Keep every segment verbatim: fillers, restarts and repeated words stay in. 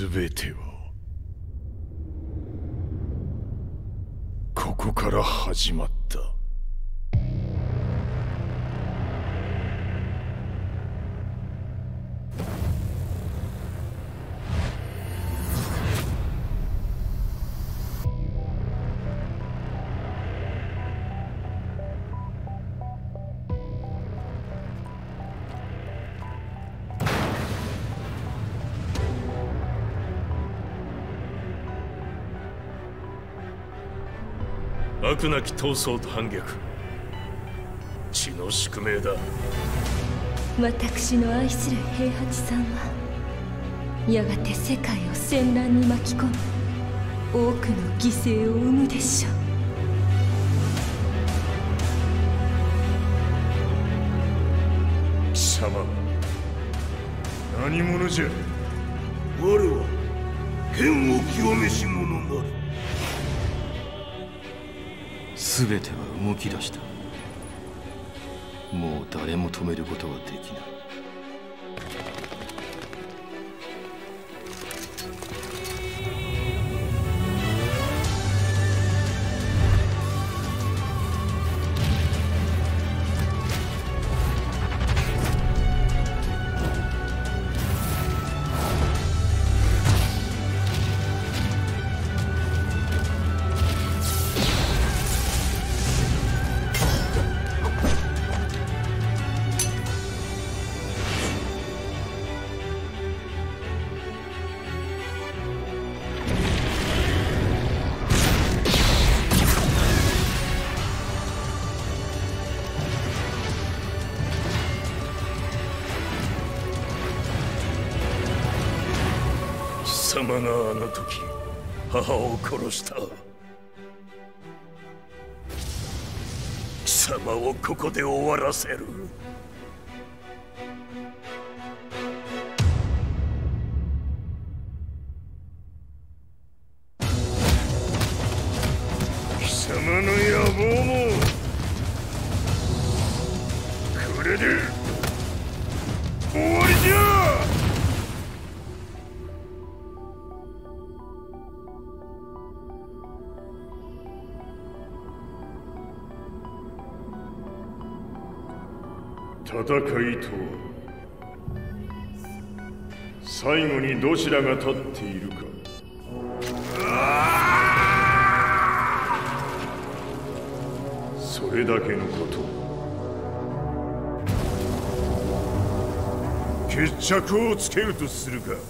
全てはここから始まった。悪なき闘争と反逆、血の宿命だ。 私の愛する平八さんはやがて世界を戦乱に巻き込み多くの犠牲を生むでしょう。 貴様何者じゃ。我は剣を極めし者なる。 全ては動き出した。もう誰も止めることはできない。 貴様があの時母を殺した。貴様をここで終わらせる。貴様の野望もこれで終わりじゃ。戦いとは最後にどちらが立っているか。それだけのこと。決着をつけるとするか。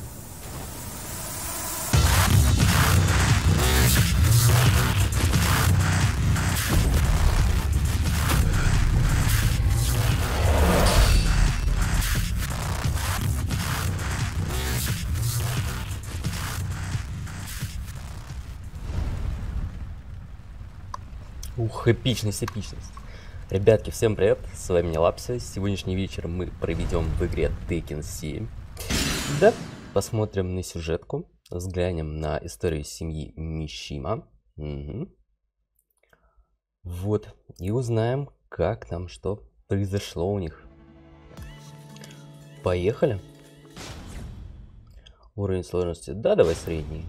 Ух, эпичность, эпичность. Ребятки, всем привет, с вами Нелапси. Сегодняшний вечер мы проведем в игре Tekken семь. Да, посмотрим на сюжетку, взглянем на историю семьи Мишима. Угу. Вот, и узнаем, как там что произошло у них. Поехали. Уровень сложности, да, давай средний.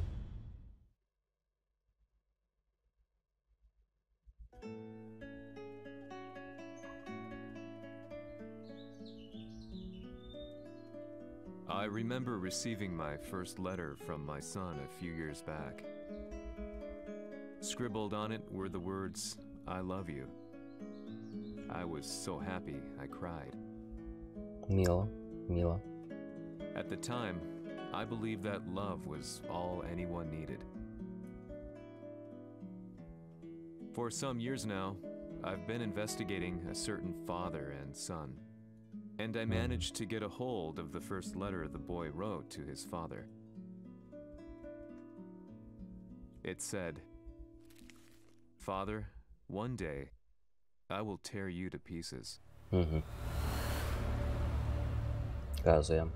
I remember receiving my first letter from my son a few years back. Scribbled on it were the words, "I love you." I was so happy I cried. Мило, мило. At the time, I believed that love was all anyone needed. For some years now, I've been investigating a certain father and son. And I managed to get a hold of the first letter the boy wrote to his father. It said, "Father, one day, I will tear you to pieces." Угу. Казуя.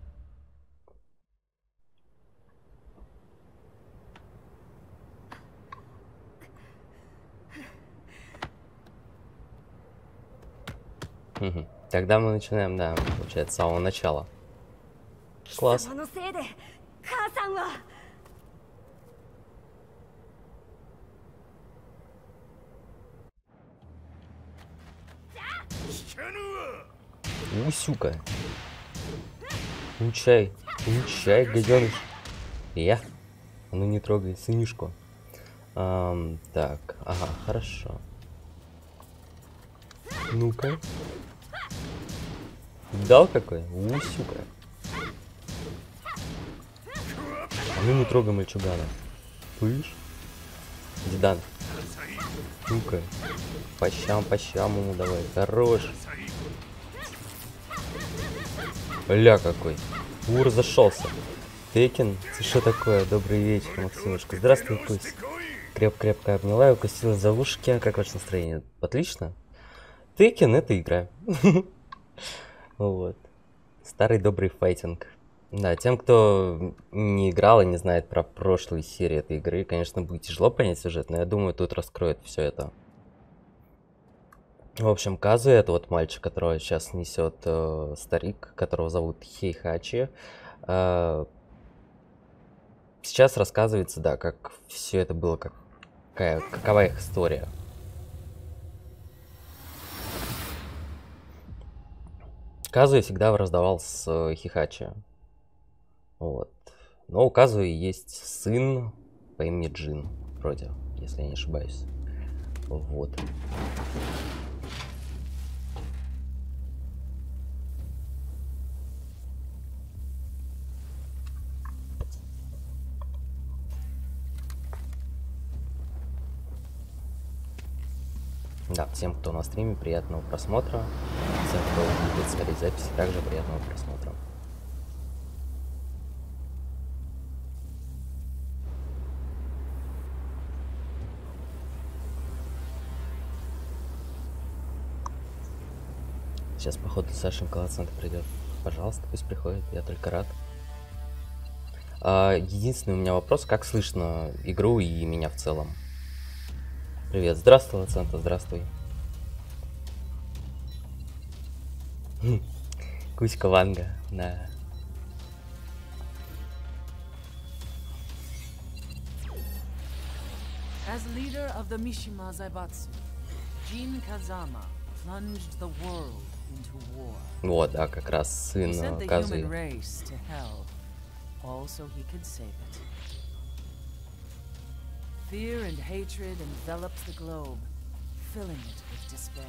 Угу. Тогда мы начинаем, да, получается, с самого начала. Класс. Усюка. Учай. Учай, гаденыш. Я. Ну не трогай сынишку. Ам, так, ага, хорошо. Ну-ка. Дал какой? Усюка. А ну не трогай мальчугана. Слышь? Зидан. Ну-ка. По щам, по щам ему давай. Хорош. Ля какой. Ур разошелся. Текин, ты что такое? Добрый вечер, Максимушка. Здравствуй, Кусь. Креп-крепко обняла и укусила за ушки. Как ваше настроение? Отлично. Текин — это игра. Вот. Старый добрый файтинг. Да, тем, кто не играл и не знает про прошлые серии этой игры, конечно, будет тяжело понять сюжет, но я думаю, тут раскроет все это. В общем, Казу — это вот мальчик, которого сейчас несет э, старик, которого зовут Хейхачи. Э, сейчас рассказывается, да, как все это было, как, какая, какова их история. Казуя всегда враждовал с э, Хейхачи. Вот. Но у Казуи есть сын по имени Джин, вроде, если я не ошибаюсь. Вот. Да, всем, кто на стриме, приятного просмотра. Всем, кто будет смотреть записи, также приятного просмотра. Сейчас, походу, Сашенька Лацента придет. Пожалуйста, пусть приходит, я только рад. А, единственный у меня вопрос, как слышно игру и меня в целом? Привет, здравствуй, Лацента, здравствуй. Кузька Ванга, да. As leader of the Mishima Zaibatsu, Jin Kazama plunged the world into war. Вот, да, как раз сын Казуи. Also he could save it. Fear and hatred enveloped the globe, filling it with despair.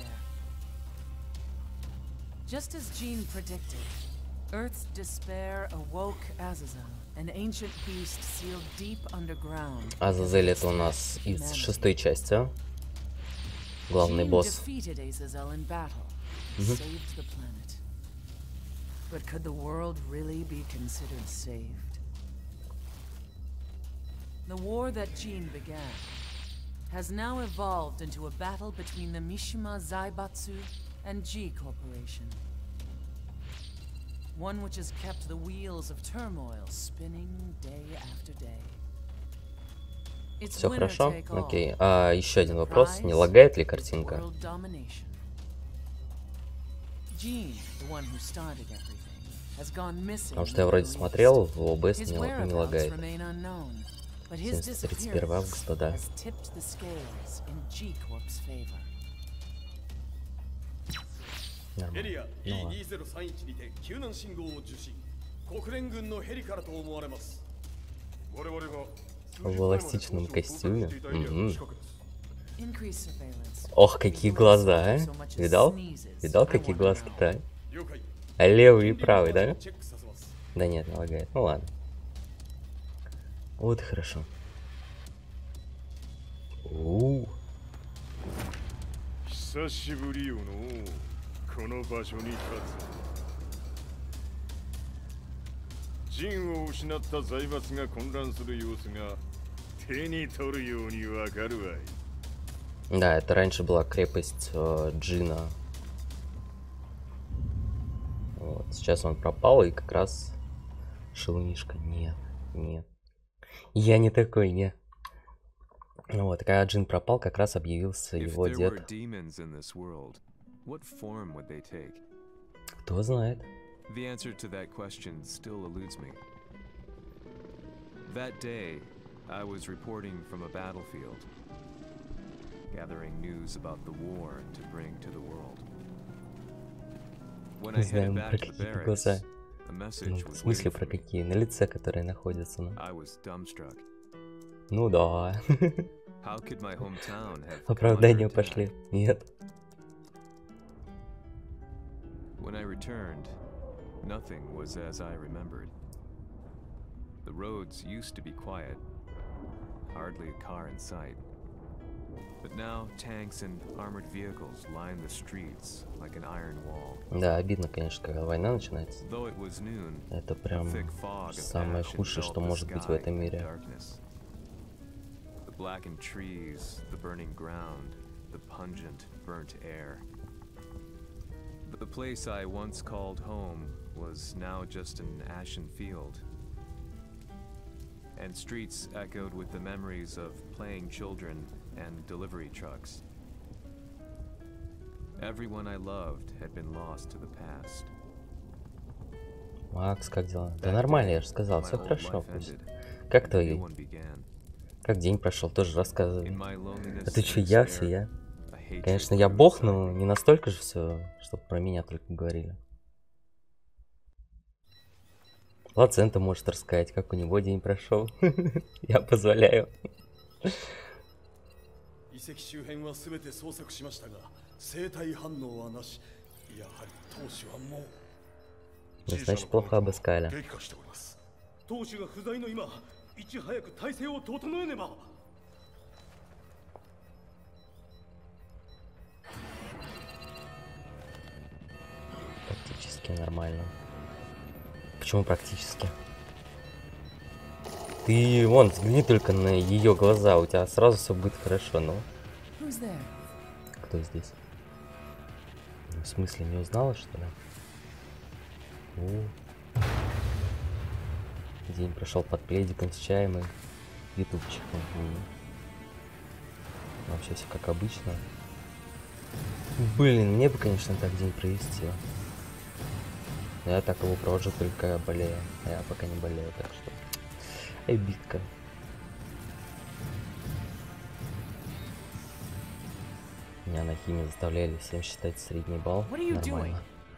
Just as Jean predicted, Earth's despair awoke Azazel, an ancient beast sealed deep underground. Азазель — это у нас из шестой части. Главный босс. Mm-hmm. Saved the planet. But could the world really be considered saved? The war that Jean began has now evolved into a battle between the Mishima Zaibatsu and G Corporation. One which has kept the wheels of turmoil spinning day after day. Все хорошо? Окей. А еще один вопрос. Не лагает ли картинка? Потому что я вроде смотрел, в о бэ эс не, не лагает. тридцать первого августа, да. Нормально. Ну ладно. В эластичном костюме. Угу. Ох, какие глаза, а? Видал? Видал, какие глазки-то? А левый и правый, да? Да нет, не лагает. Ну ладно. Вот и хорошо. У-у-у. Да, это раньше была крепость э, Джина. Вот, сейчас он пропал, и как раз шелунишка. Нет, нет. Я не такой, не. Вот, когда Джин пропал, как раз объявился его дед. Кто знает? The answer to that question still eludes me. That day, I was reporting from a battlefield, gathering news about the war to bring to the world. When I headed back to the barracks, a message was waiting for me. На лице, которые находятся. I was dumbstruck. Ну да. How could my hometown have Оправдания пошли. Нет. When I returned, nothing was as I remembered. The roads used to be quiet, hardly a car in sight. But now tanks and armored vehicles line the streets like an iron wall. Да, обидно, конечно, когда война начинается. Though it was noon, Это a прям thick fog of самое ash худшее, что enveloped the может быть в sky этом in мире. darkness. The blackened trees, the burning ground, the pungent, burnt air. The place I once called home was now just an ashen field. And streets echoed with the memories of playing children and delivery trucks. Everyone I loved had been lost to the past. Макс, как дела? Да нормально, я же сказал, все хорошо. Пусть. Как твои? Как день прошел, тоже рассказывай. А ты что, я, все я? Конечно, я бог, но не настолько же все, чтобы про меня только говорили. Лацента может рассказать, как у него день прошел. Я позволяю. Значит, плохо обыскали. Практически нормально. Почему практически? Ты вон, взгляни только на ее глаза, у тебя сразу все будет хорошо, ну. Кто здесь? В смысле, не узнала, что ли? О. День прошел под пледиком с чаем и ютубчиком. Вообще все как обычно. Блин, мне бы, конечно, так день провести. Но я так его провожу, только я болею. А я пока не болею, так что... Эй, битка. Меня на химии заставляли всем считать средний балл. Нормально.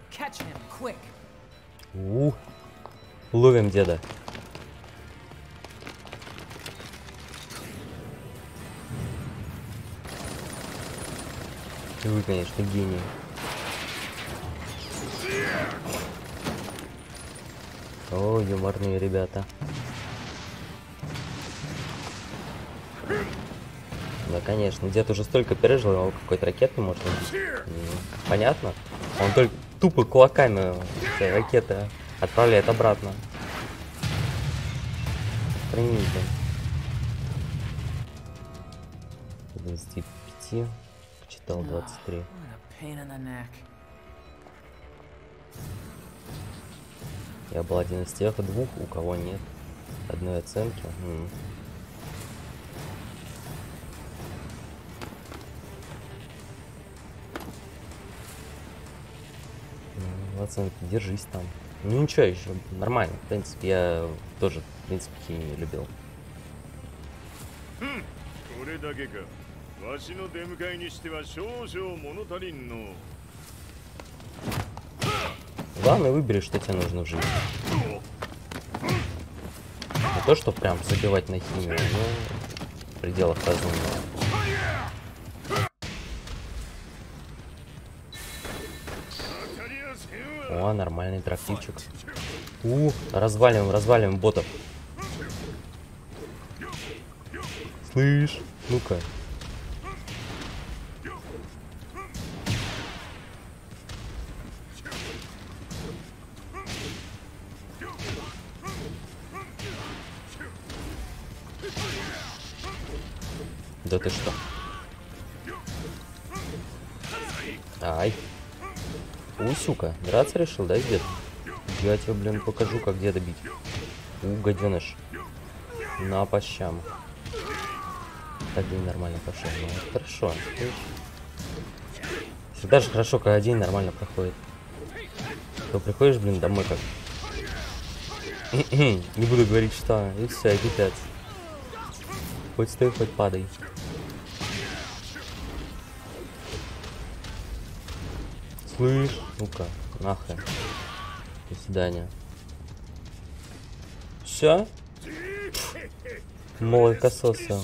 У, ловим деда. Вы, конечно, гений. О, юморные ребята. Да, конечно, дед уже столько пережил, его какой-то ракеты может убить. Понятно? Он только тупо кулаками ракеты отправляет обратно. Охренительно. двадцать пять. Почитал двадцать три. Я был один из тех двух, у кого нет одной оценки. М-м. Ну, оценки, держись там. Ну ничего, еще нормально. В принципе, я тоже, в принципе, химию любил. Главное, выбери, что тебе нужно в жизни. Не то, что прям забивать на химию, но в пределах разумного. О, нормальный трактивчик. У, разваливаем, разваливаем ботов. Слышь, ну-ка. Да ты что? Ай. Усюка, драться решил, да, дед? Я тебе, блин, покажу, как деда бить. У, гаденыш. На по щам. Так день нормально пошел. Ну, хорошо. Всегда же хорошо, когда день нормально проходит. То приходишь, блин, домой как Не буду говорить, что. И все, и пипец. Хоть стой, хоть падай. Слышь, ну-ка, нахрен. До свидания. Все? Молокососы.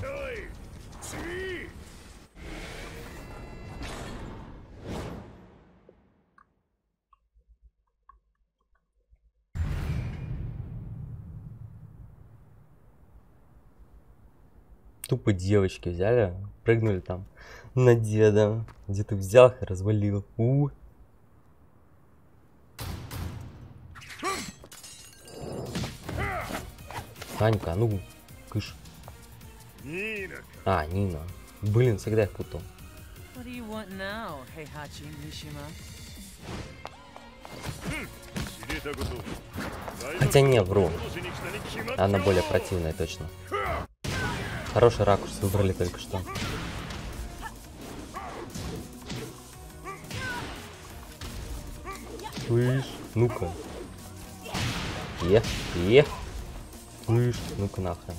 Тупо девочки взяли, прыгнули там на деда. Где-то взял их и развалил. У. Анька, ну, кыш. А, Нина. Блин, всегда их путал. Хотя не, вру. Она более противная, точно. Хороший ракурс выбрали только что. Слышь, ну-ка. Е, е. Слышь, ну-ка нахрен.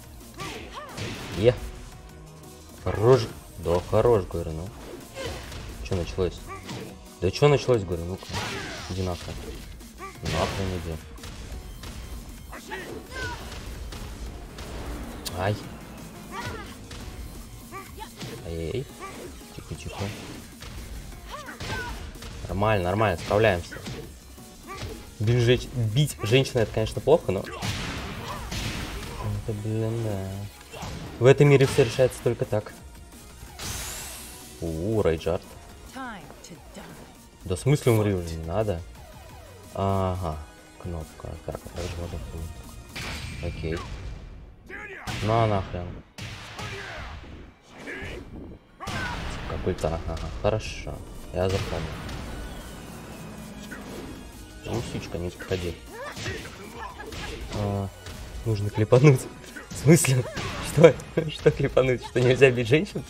Е. Хорош. Да, хорош, говорю, ну. Что началось? Да что началось, говорю, ну-ка. Иди нахрен. Нахрен иди. Ай. Эй. Тихо-тихо. Нормально, нормально, справляемся. Блин, женщ... бить женщину это, конечно, плохо, но... Это, блин, да. В этом мире все решается только так. У, Рейджард. Да в смысле умри уже, не надо. Ага, кнопка. Так, Рейджард. Окей. Ну нахрен. Какой-то, ага, хорошо. Я запомнил. Усичка, не подходи. А, нужно клепануть. В смысле? Что? Что клепануть? Что нельзя бить женщин?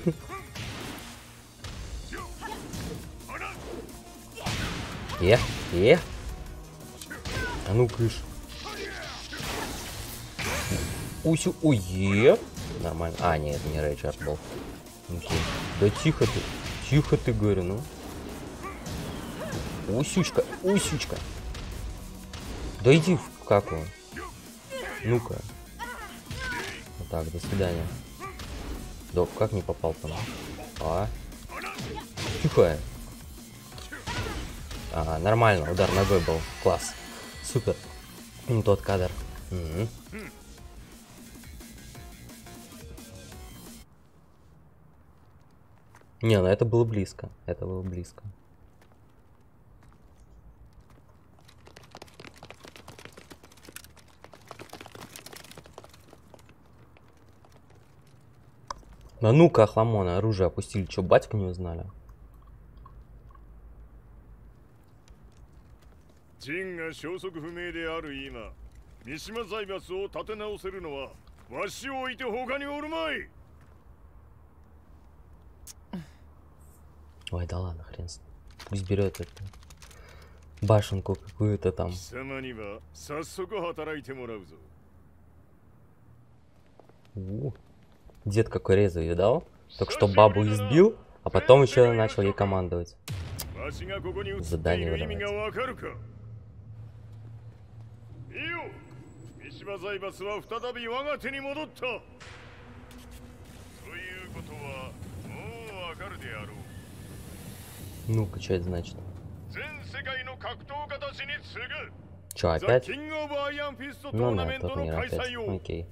Е, е. А ну кыш. Усю, уе. Нормально. А, нет, не Рейджард был. Окей. Да тихо ты. Тихо ты, говорю, ну. Усючка, усючка. Да иди в какую. Ну-ка. Вот так, до свидания. Да как не попал там? А. Тихо. Ага, нормально, удар ногой был. Класс. Супер. Ну, тот кадр. Угу. Не, ну это было близко. Это было близко. А ну-ка, Ахламона, оружие опустили. Че, батька не узнали? Ой, да ладно, хрен с ним. Пусть берет эту башенку какую-то там. У-у. Дед какой резвый, видал? Только что бабу избил, а потом еще начал ей командовать. Задание выдавать. Ну-ка, что это значит? Че, опять? Ну, на тот мир опять. Окей.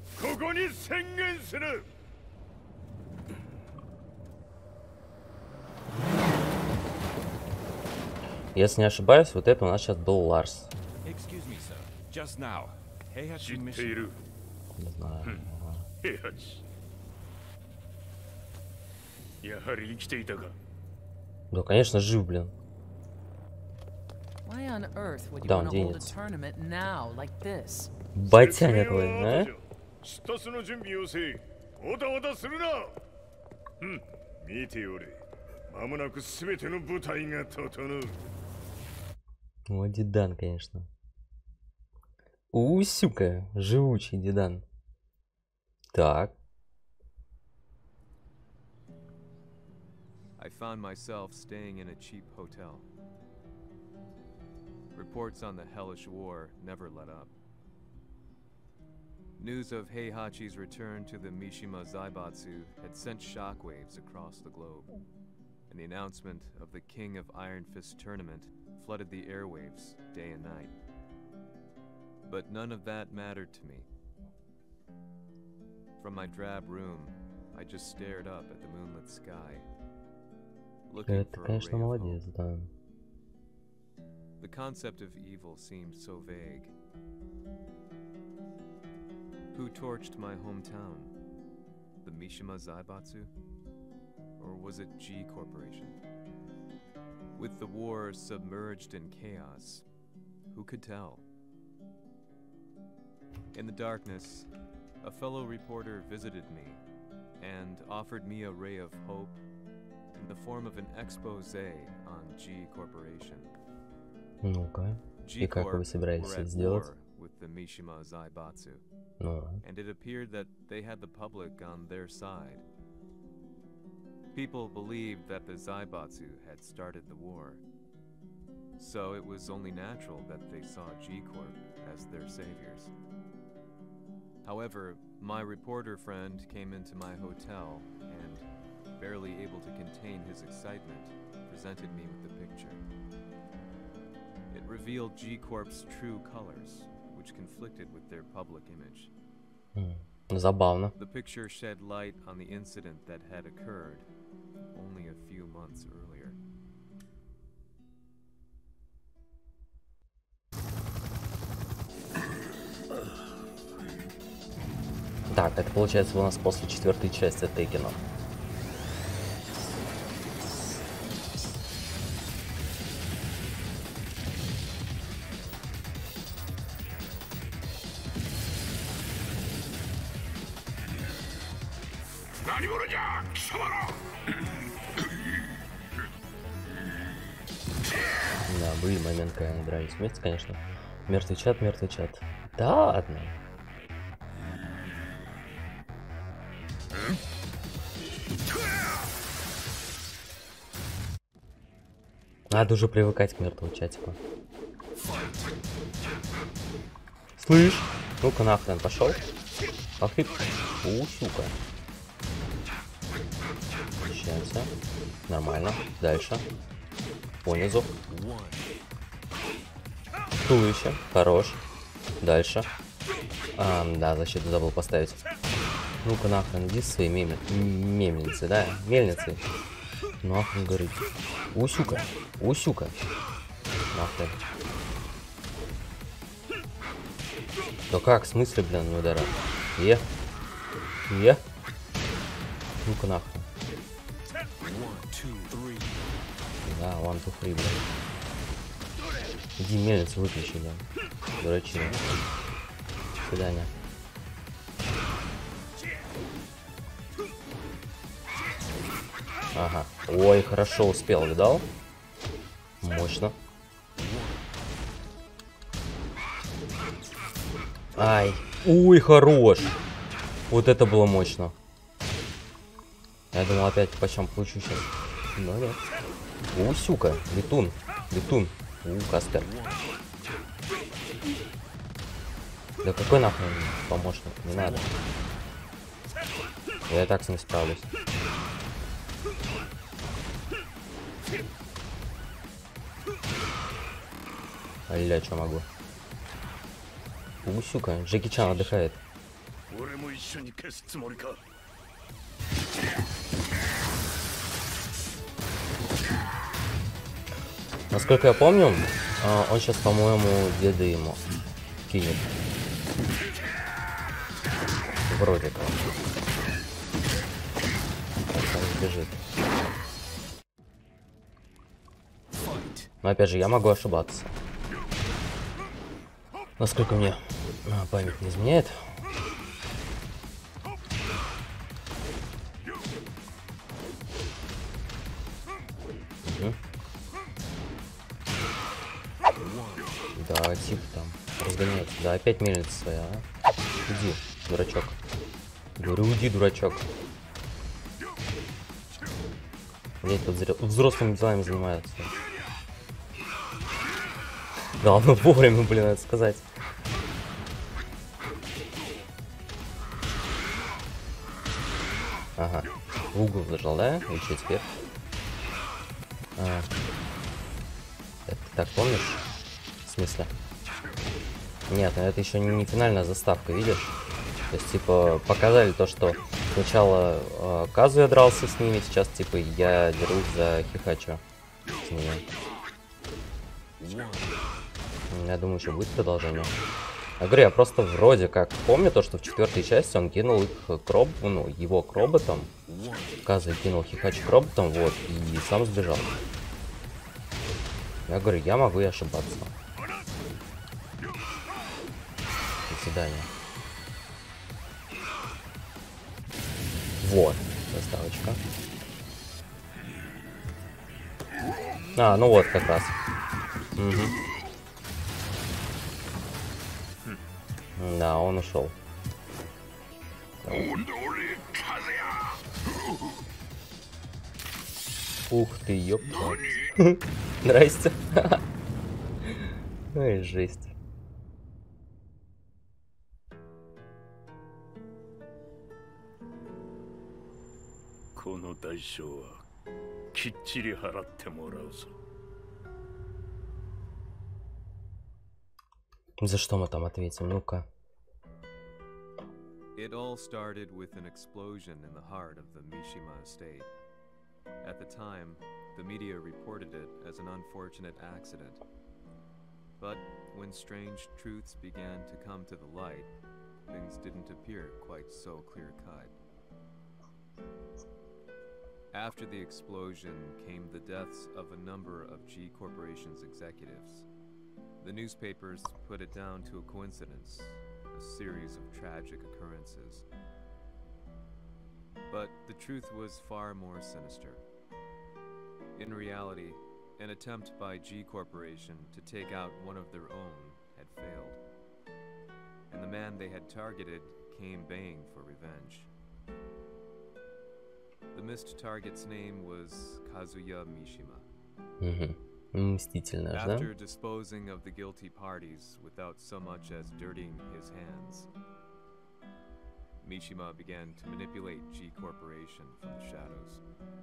Если не ошибаюсь, вот это у нас сейчас был Ларс. Не знаю. Да, конечно, жив, блин. Куда он денется? Батяня твой, а? О, Дидан, конечно. Усюка, живучий Дедан. Так. I found myself staying in a cheap hotel. Reports on the hellish war never let up. News of Heihachi's return to the Mishima Zaibatsu had sent shockwaves across the globe, and the announcement of the King of Iron Fist tournament flooded the airwaves day and night. But none of that mattered to me. From my drab room, I just stared up at the moonlit sky, looking Это, for a конечно, ray of молодец, hope. да. The concept of evil seemed so vague. Who torched my hometown? The Mishima Zaibatsu? Or was it G Corporation? With the war submerged in chaos, who could tell? In the darkness, a fellow reporter visited me and offered me a ray of hope in the form of an expose on G Corporation. Ну-ка. И как вы собираетесь это сделать? Ну. And it appeared that they had the public on their side. People believed that the Zaibatsu had started the war. So it was only natural that they saw G-Corp as their saviors. However, my reporter friend came into my hotel and, barely able to contain his excitement, presented me with the picture. It revealed G-Corp's true colors, which conflicted with their public image. Mm. Забавно. The picture shed light on the incident that had occurred only a few months earlier. Так, это получается у нас после четвертой части Текена. Да, были моменты, когда они дрались вместе, конечно. Мертвый чат, мертвый чат. Да ладно. Надо уже привыкать к мертвому чатику. Слышь? Ну-ка нахрен пошел. Ах ты. У, сука. Сейчас. Нормально. Дальше. Понизу. Туловище. Хорош. Дальше. А, да, защиту забыл поставить. Ну-ка нахрен, иди с своей мемель... мельницей, да? Мельницей. Нахрен горит. Усюка. Усюка. Нахрен. Да как, в смысле, блин, не удара? Е. Е. Ну-ка нахрен. Да, one, two, three, блин. Иди мельницу выключи, блин. Дурачина. До свидания. Ага. Ой, хорошо успел, видал? Мощно. Ай. Ой, хорош. Вот это было мощно. Я думал, опять по чем получу сейчас. Но нет. У, сука. Летун. Летун. У, Каспер. Да какой нахрен помощник? Не надо. Я и так с ним справлюсь. Аля, что могу? У, сука, Джеки Чан отдыхает. Насколько я помню, он сейчас, по-моему, деда ему кинет. Вроде как. Он бежит. Но опять же, я могу ошибаться. Насколько мне а, память не изменяет. Угу. Да, тихо там. Разгоняется. Да, опять мельница своя, а? Иди, дурачок. Говорю, уйди, дурачок. Блять, тут зря... взрослыми делами занимаются. Главное вовремя, блин, надо сказать. Ага. В угол зажал, да? И что теперь? А. Это ты так помнишь? В смысле? Нет, ну это еще не финальная заставка, видишь? То есть, типа, показали то, что сначала э, Казуя дрался с ними, сейчас, типа, я дерусь за Хихачо с ними. Я думаю, еще будет продолжение. Я говорю, я просто вроде как помню то, что в четвертой части он кинул их к роб... ну, его к роботам. Казуя кинул Хихачо к роботам, вот, и сам сбежал. Я говорю, я могу и ошибаться. До свидания. Вот, заставочка. А, ну вот как раз. Угу. Да, он ушел. Ух ты, ёпта. Здрасте. Ой, жесть. この代償はきっちり払ってもらうぞ。 За что мы там ответим? Ну-ка. It all started with an explosion in the heart of the Mishima estate. At the time, the media reported it as an unfortunate accident. But when strange truths began to come to the light, things didn't appear quite so clear-cut. After the explosion came the deaths of a number of G Corporation's executives. The newspapers put it down to a coincidence, a series of tragic occurrences. But the truth was far more sinister. In reality, an attempt by G Corporation to take out one of their own had failed. And the man they had targeted came baying for revenge. The missed target's name was Kazuya Mishima. Угу. Мстительно, да? After disposing of the guilty parties without so much as dirtying his hands, Mishima began to manipulate G Corporation from the shadows.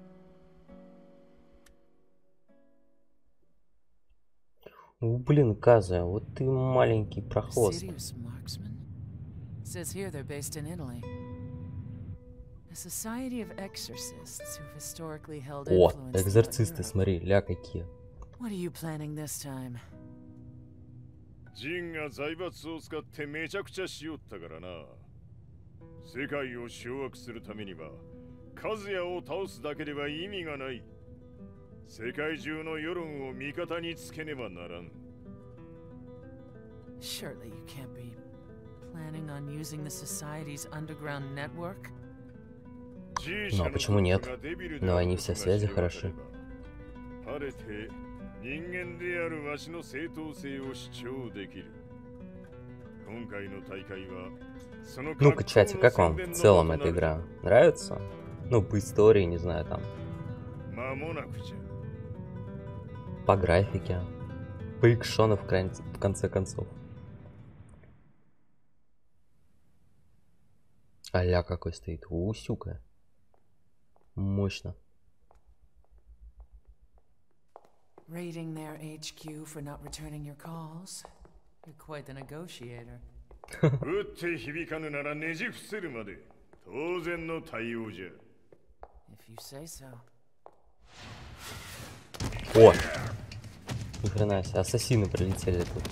О, блин, Казуя, вот ты маленький прохвост. Says here they're based in Italy. A society of exorcists who've historically held О, influence. экзорцисты, смотри, ля какие. What are you planning this time? ジンが財閥を使ってめちゃくちゃしよったからな。世界を掌握するためには、カズヤを倒すだけでは意味がない。世界中の世論を味方につけねばならん。 Surely you can't be planning on using the society's underground network? Ну а почему нет? Но они все связи хороши. Ну-ка, чате, как вам в целом эта игра? Нравится? Ну, по истории, не знаю, там. По графике. По экшону, в, кран... в конце концов. А-ля какой стоит. Усюка. Мощно. Raiding their H Q for not returning your calls. You're quite the negotiator. 打って響かぬならねじ伏せるまで当然の対応じゃ。 If you say so. О! Ни хрена себе, ассасины прилетели тут.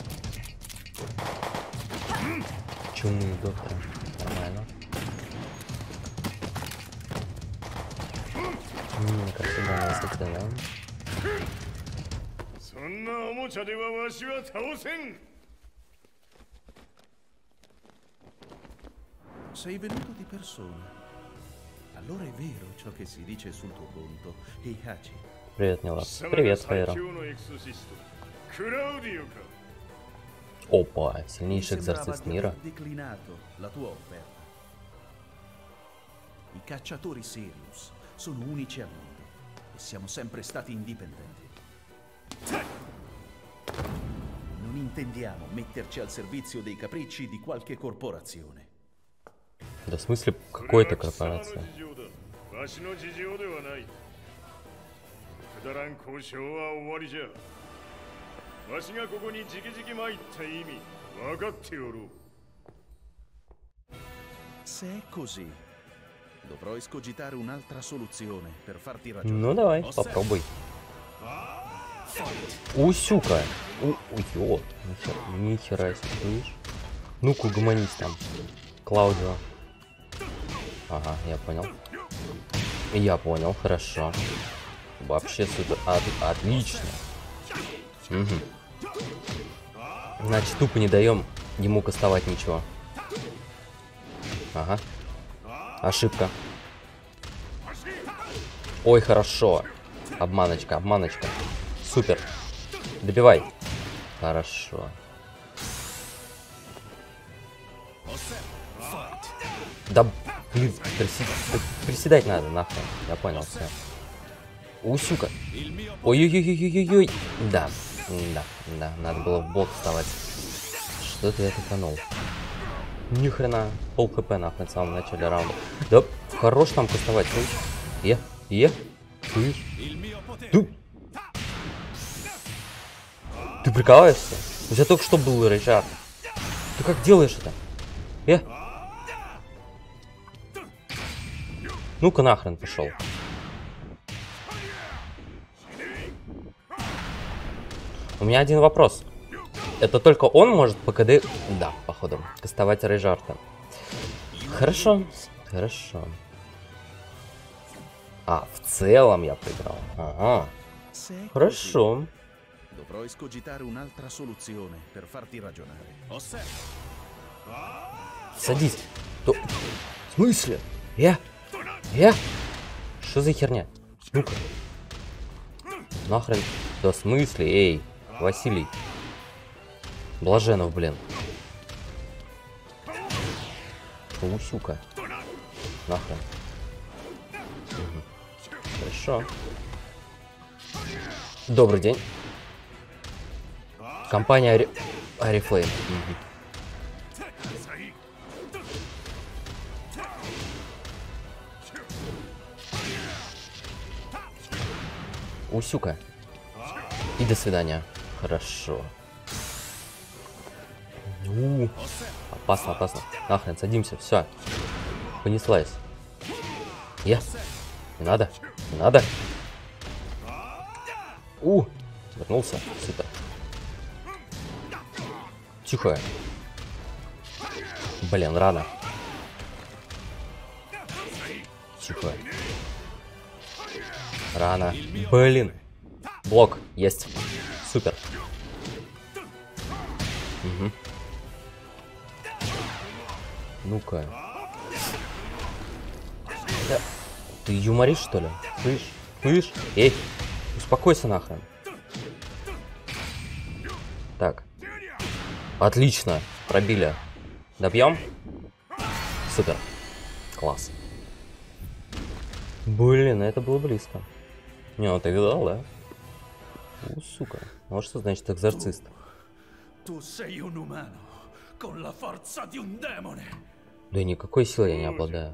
Чумные докторы. Нормально. Ммм, как всегда на высоте, да? そんなおもちゃではわしは倒せん。 Sei venuto di persona. Allora è vero ciò che si dice sul tuo conto, Heihachi. Привет, Нила. Привет, Хайро. Опа, сильнейший экзорцист мира. I cacciatori Sirius sono unici al mondo e siamo sempre stati indipendenti. Non intendiamo metterci al servizio dei capricci di qualche corporazione. Да в смысле какой-то корпорация? Se è così, dovrò escogitare un'altra soluzione per farti ragionare. Ну давай, попробуй. Усюка. У, ё, нихера, нихера себе, слышь? Ну-ка, угомонись там, Клаудио. Ага, я понял. Я понял, хорошо. Вообще супер, от, отлично. Угу. Значит, тупо не даем ему кастовать ничего. Ага. Ошибка. Ой, хорошо. Обманочка, обманочка. Супер. Добивай. Хорошо. Да, блин, приседать, приседать надо, нахуй. Я понял, все. Усюка. Ой-ой-ой-ой-ой-ой. Да, да, да, надо было в бок вставать. Что-то я тупанул. Ни хрена, пол хп нахуй в самом начале раунда. Да, хорош там кастовать, слышь. Е, е, слышь. Ты... Ты прикалываешься? У тебя только что был рейджар. Ты как делаешь это? Э? Ну-ка нахрен пошел. У меня один вопрос. Это только он может по КД... Да, походу. Кастовать рейджарта. Хорошо. Хорошо. А, в целом я проиграл. Ага. Хорошо. Садись. То... В смысле? Я? Я? Что за херня? Ну-ка. Нахрен. Да в смысле? Эй, Василий. Блаженов, блин. Усюка. Нахрен. Угу. Хорошо. Добрый день. Компания Ари... Арифлейм. Угу. Усюка. И до свидания. Хорошо. У-у-у. Опасно, опасно. Нахрен, садимся, все. Понеслась. Я. Не надо. Не надо. У. Вернулся. Супер. Тихо. Блин, рано. Тихо. Рано. Блин. Блок. Есть. Супер. Угу. Ну-ка. Да. Ты юморишь, что ли? Слышь? Слышь? Эй, успокойся нахрен. Так. Отлично. Пробили. Добьем? Супер. Класс. Блин, это было близко. Не, ну ты видал, да? У, сука. Вот что значит экзорцист. Да никакой силы я не обладаю.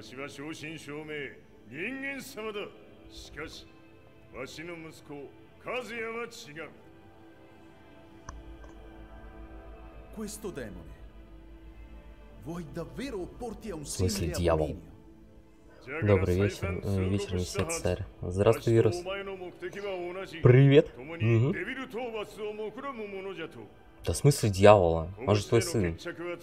В смысле дьявол? Добрый вечер, вечер, месяц, царь. Здравствуй, вирус. Привет. Угу. Да в смысле дьявола? Он же твой сын.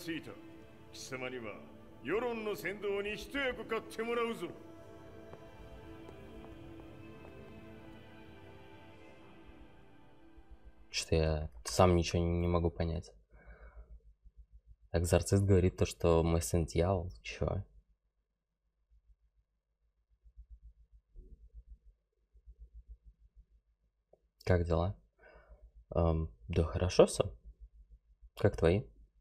Что я сам ничего не могу понять. Экзорцист говорит то, что мой сын дьявол. Чё? Как дела? Эм, да хорошо все. Как твои?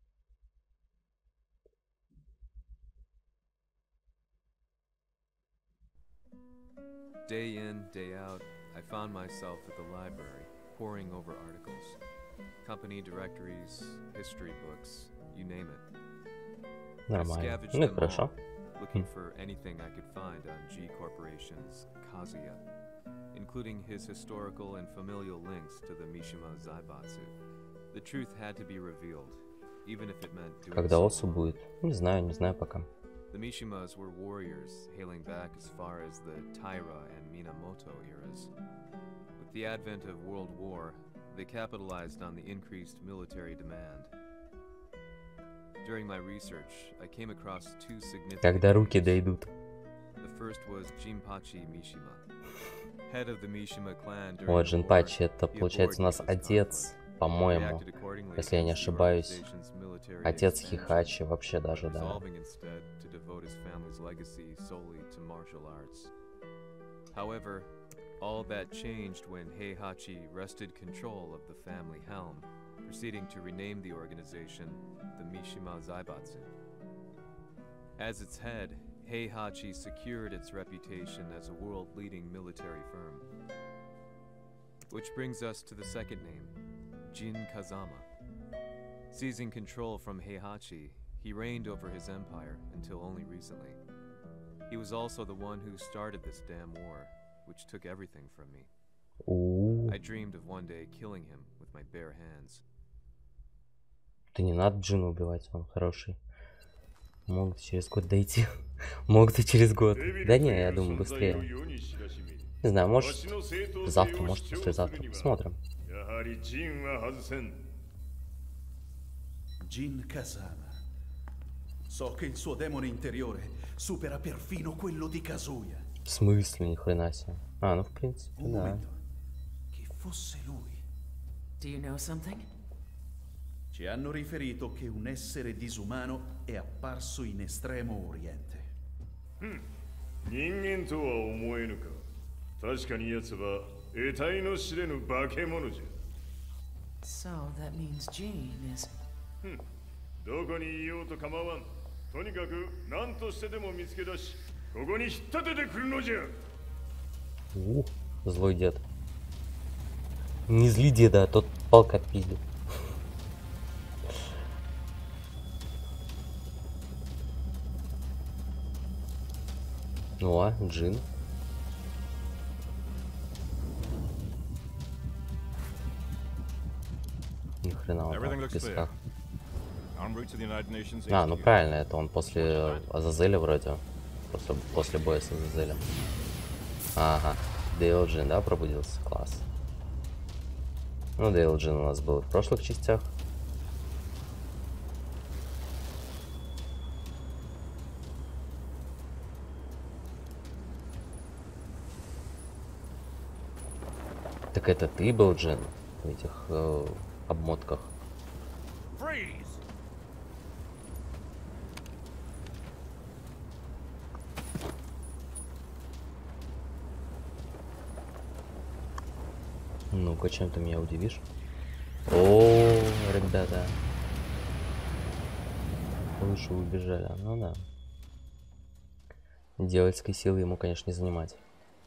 Day in, day out, I found myself at the library, poring over articles. Company directories, history books, you name it. I Нормально. scavenged Ну и them хорошо. all, looking for anything I could find on G Corporation's Kazuya, including his historical and familial links to the Mishima Zaibatsu. The truth had to be revealed, even if it meant doing Когда so Осу alone. будет? Не знаю, не знаю пока. The Mishimas were warriors hailing back as far as the Taira and Minamoto eras. With the advent of World War, they capitalized on the increased military demand. During my research, I came across two significant Когда руки names. дойдут. The first was Jinpachi Mishima, head of the Mishima clan during Вот, the war. Джинпачи, это He получается у нас avoided this отец, conflict, по-моему, reacted accordingly если я не against the ошибаюсь. organization's military Отец expansion, Хихачи, вообще даже, да. resolving instead to devote his family's legacy solely to martial arts. However, all that changed when Heihachi wrested control of the family helm, proceeding to rename the organization the Mishima Zaibatsu. As its head, Heihachi secured its reputation as a world-leading military firm. Which brings us to the second name, Jin Kazama. Seizing control from Heihachi, he reigned over his empire until only recently. He was also the one who started this damn war, which took everything from me. У, I dreamed of one day killing him with my bare hands. да не надо Джина убивать, он хороший. Могут через год дойти. Могут и через год. Да не, я думаю, быстрее. Не знаю, может завтра, может послезавтра. Посмотрим. Jin Kazama. So che il suo demone interiore supera perfino quello di Kazuya. В смысле, ни хрена себе. А, ну в принципе, Un да. momento. Chi fosse lui? Do you know something? Ci hanno riferito che un essere disumano è apparso in Estremo Oriente. 人間とは思えぬか。確かに奴は得体の知れぬ化け物じゃ。 So that means Jean is... どこにいようと構わん。とにかく何としてでも見つけ出し、ここに引っ立ててくるのじゃ。 У, злой дед. Не зли деда, а тот палка отпиздил. Ну а, Джин. Ни хрена он там в песках. А, ну правильно, это он после Азазеля вроде. После, после боя с Азазелем. Ага, Дейл Джин, да, пробудился? Класс. Ну, Дейл Джин у нас был в прошлых частях. Так это ты был, Джин, в этих э, обмотках? Ну-ка, чем ты меня удивишь? О, ребята. Лучше убежали. Ну да. Дьявольской силы ему, конечно, не занимать.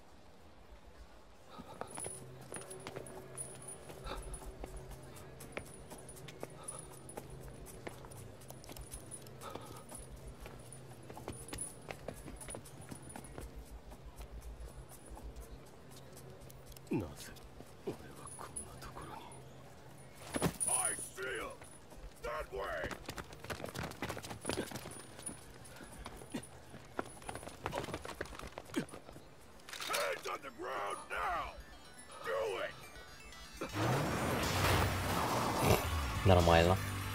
Нормально.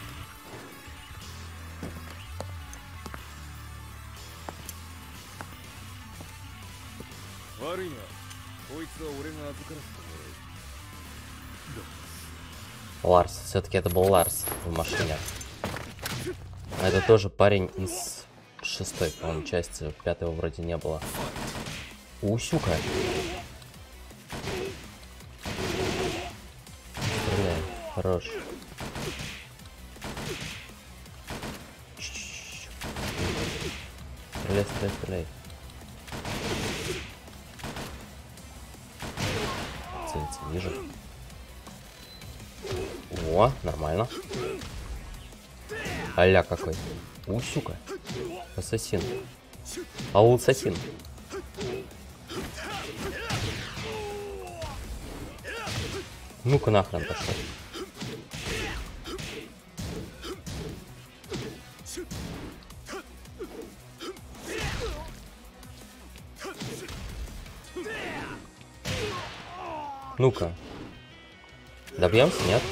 Ларс, все-таки это был Ларс в машине. А это тоже парень из шестой, по-моему, части. Пятого вроде не было. У, щука. Стреляй. Хорош. стреляй, стреляй, стреляй. Целится ниже. О, нормально. Аля какой. У, сука. Ассасин. Ау, ассасин. Ну-ка нахрен пошел. Ну-ка. Добьемся, нет?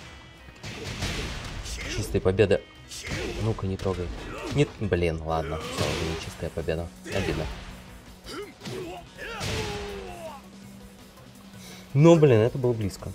Чистая победа. Ну-ка, не трогай. Нет, блин, ладно. Все, не чистая победа. Обидно. Ну, блин, это было близко.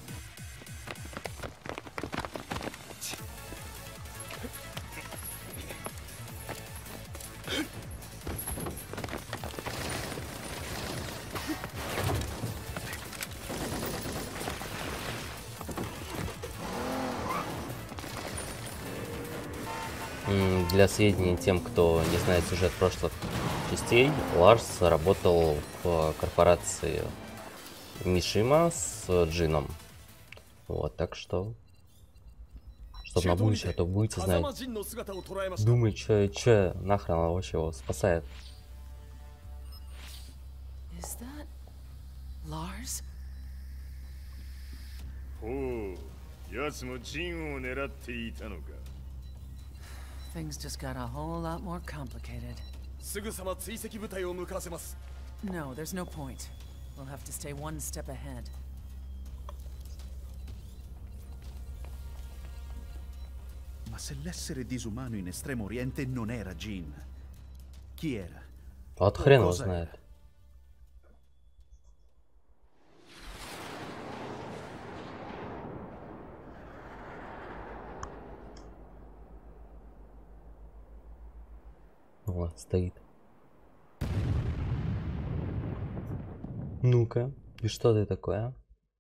Для сведения тем, кто не знает сюжет прошлых частей, Ларс работал в корпорации Мишима с Джином. Вот, так что... Чтобы на будущее, то будете знать. Думай, че, че, нахрен она вообще его спасает. О, яцмо Джинを狙っていたのか。 Things just got a whole lot more complicated. No, there's no point. We'll have to stay one step ahead. Ma se l'essere disumano in Estremo Oriente non era Jin, chi era? Вот хрен его знает. Вот, стоит. Ну-ка, и что ты такое?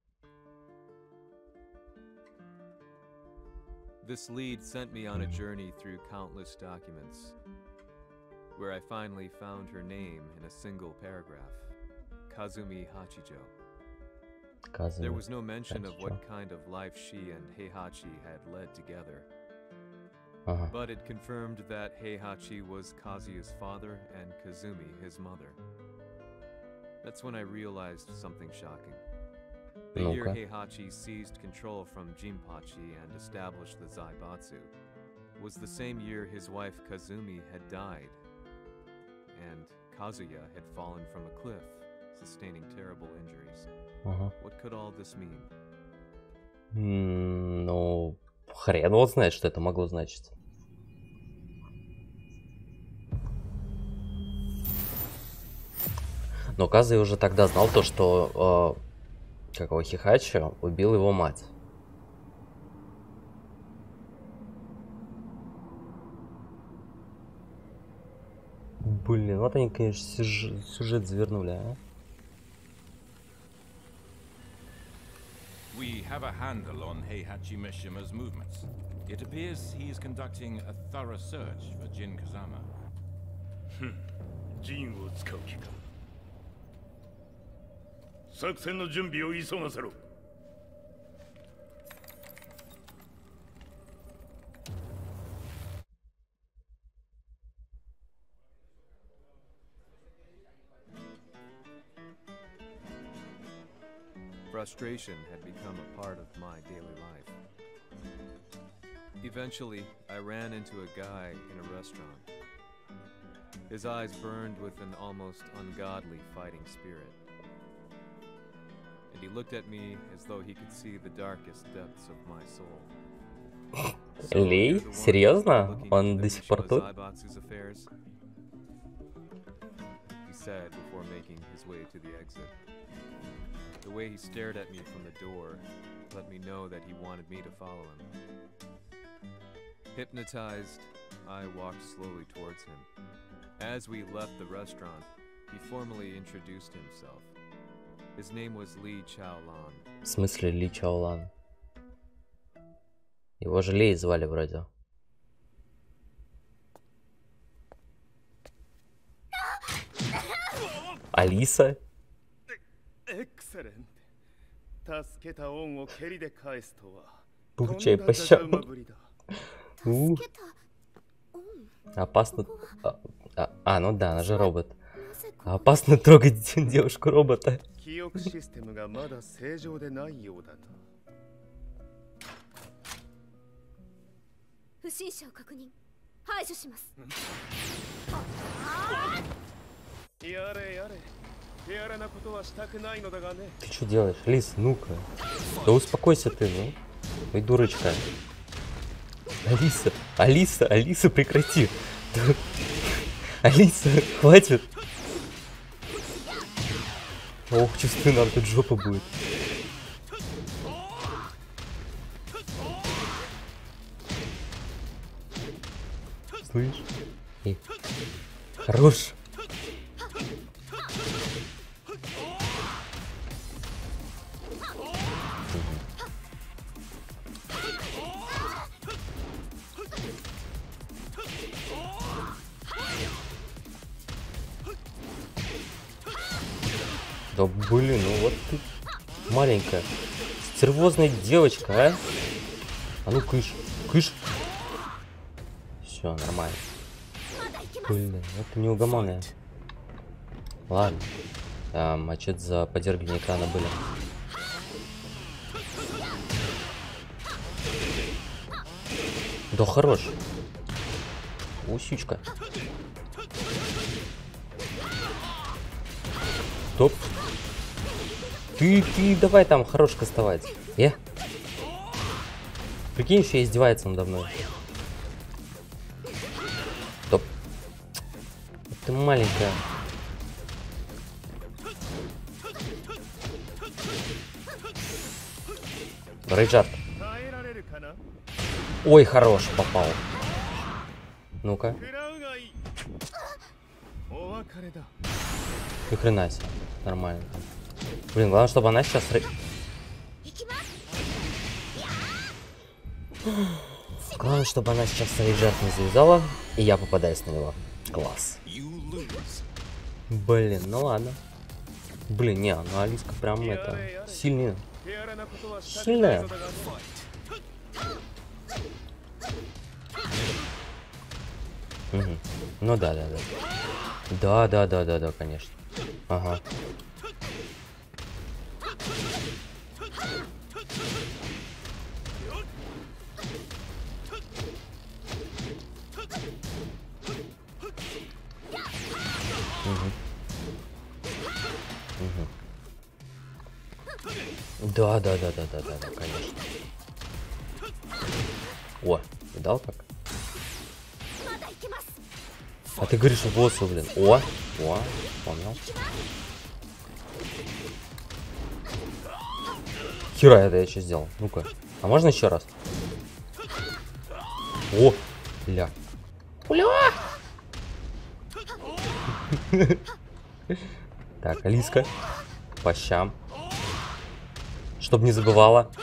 This lead sent me on a journey through countless documents, where I finally found her name in a single paragraph, Kazumi Hachijo. Kazumi There was no mention Hachijo. of what kind of life she and Heihachi had led together. Ага. But it confirmed that Heihachi was Kazuya's father and Kazumi his mother. That's when I realized something shocking. The year Ну-ка. Heihachi seized control from Jinpachi and established the Zaibatsu was the same year his wife Kazumi had died, and Kazuya had fallen from a cliff, sustaining terrible injuries. Ага. What could all this mean? М, Ну, хрен вот знает, что это могло значить. Но Казуя уже тогда знал то, что э, как его Хихачи убил его мать. Блин, вот они, конечно, сюжет, сюжет завернули, а. We have a handle on Heihachi Mishima's movements. It appears he is conducting a thorough search for Jin Kazama. Hm. Jin を使う気か。作戦の準備を急がせろ。 Frustration had become a part of my daily life. Eventually, I ran into a guy in a restaurant. His eyes burned with an almost ungodly fighting spirit. And he looked at me as though he could see the darkest depths of my soul. Лей? Серьезно? Он до сих пор тут? He said before making his way to the exit. The way he stared at me from the door let me know that he wanted me to follow him. Hypnotized, I walked slowly towards him. As we left the restaurant, he formally introduced himself. His name was Li Chaolan. В смысле Ли Чаолан? Его же Лей звали вроде. Алиса? Получай пощаду. У. Опасно... А, а, а, ну да, она же робот. Опасно трогать девушку-робота. Ты что делаешь, Лис? Ну-ка. Да успокойся ты, ну. Ой, дурочка. Алиса, Алиса, Алиса, прекрати. Алиса, хватит. Ох, чувствую, нам тут жопа будет. Слышь? Эй. Хорош. Да блин, ну вот ты маленькая стервозная девочка, а? А ну кыш, кыш. Все, нормально. Блин, это неугомонная. Ладно. Там, а что за подергивание экрана были? Да хорош. Усючка. Стоп. Ты, ты давай там хорош кастовать. Э? Прикинь, еще издевается надо мной. Стоп. Ты маленькая. Рейджат. Ой, хорош, попал. Ну-ка. Ни хрена себе. Нормально. Блин, главное, чтобы она сейчас... Главное, чтобы она сейчас рейджат не завязала, и я попадаюсь на него. Класс. Блин, ну ладно. Блин, не, ну Алиска прям это... Сильная. Сильная. Угу. Ну да, да, да. Да, да, да, да, да, конечно. Ага. Угу. Угу. Да, да, да, да, да, да, да, конечно. О, видал как? А ты говоришь в боссу, блин. О, о, понял. Хера это я что сделал? Ну-ка. А можно еще раз? О, ля. Уля! Так, Алиска. По щам. Чтоб не забывала.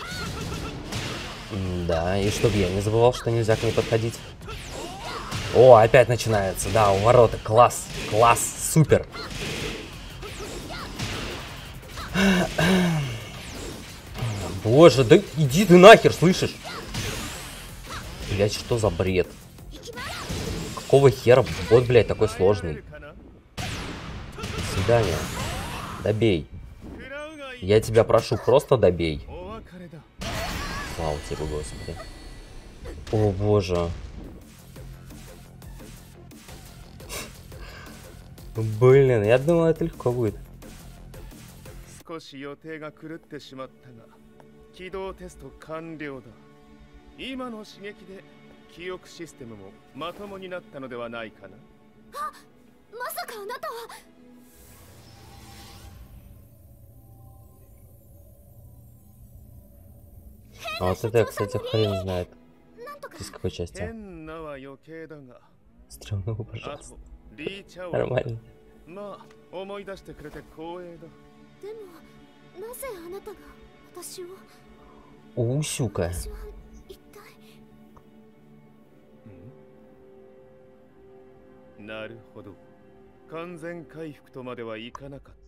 Да, и чтоб я не забывал, что нельзя к ней подходить. О, опять начинается. Да, у ворота. Класс. Класс. Супер. Боже, да иди ты нахер, слышишь? Блять, что за бред? Какого хера бот, блядь, такой сложный? До свидания. Добей. Я тебя прошу, просто добей. Слава тебе, Господи. О, боже. Блин, я думал, это легко будет. А вот это, кстати, хрен знает. Из какой части? Стрёмного, пожалуйста. Нормально. Усюка. 完全回復とまではいかなかった。